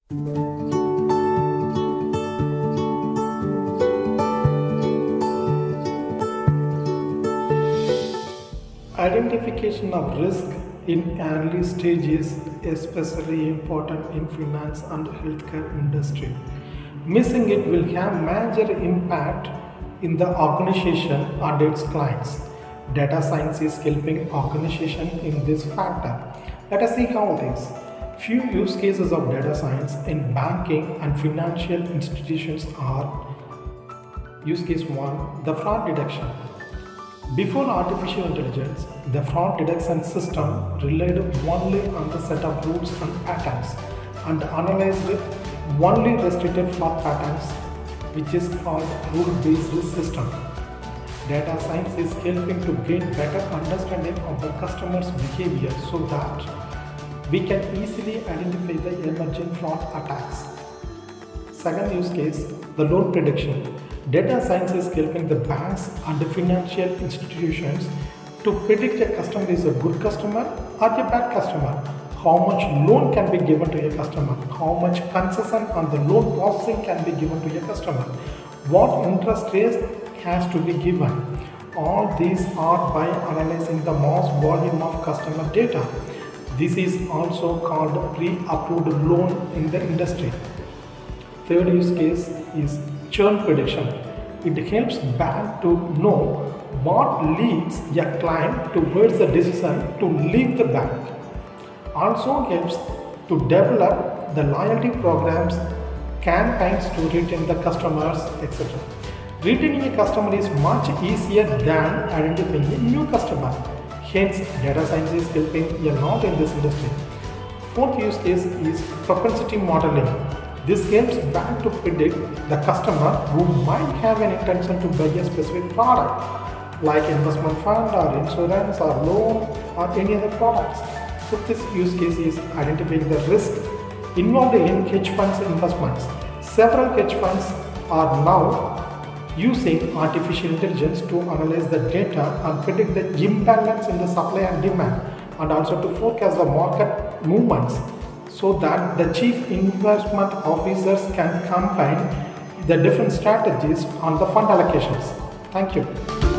Identification of risk in early stage is especially important in finance and healthcare industry. Missing it will have major impact in the organization and its clients. Data science is helping organization in this factor. Let us see how it is. Few use cases of data science in banking and financial institutions are: use case 1, the fraud detection. Before artificial intelligence, the fraud detection system relied only on the set of rules and patterns and analyzed only restricted fraud patterns, which is called rule-based system. Data science is helping to gain better understanding of the customer's behavior so that we can easily identify the emerging fraud attacks. Second use case, the loan prediction. Data science is helping the banks and the financial institutions to predict a customer is a good customer or a bad customer, how much loan can be given to a customer, how much concession on the loan processing can be given to a customer, what interest rate has to be given. All these are by analyzing the mass volume of customer data. This is also called pre-approved loan in the industry. Third use case is churn prediction. It helps bank to know what leads a client towards the decision to leave the bank. Also helps to develop the loyalty programs, campaigns to retain the customers, etc. Retaining a customer is much easier than identifying a new customer. Hence, data science is helping a lot in this industry. Fourth use case is propensity modeling. This helps bank to predict the customer who might have an intention to buy a specific product, like investment fund or insurance or loan or any other products. Fifth use case is identifying the risk involved in hedge funds investments. Several hedge funds are now using artificial intelligence to analyze the data and predict the imbalance in the supply and demand, and also to forecast the market movements, so that the chief investment officers can combine the different strategies on the fund allocations. Thank you.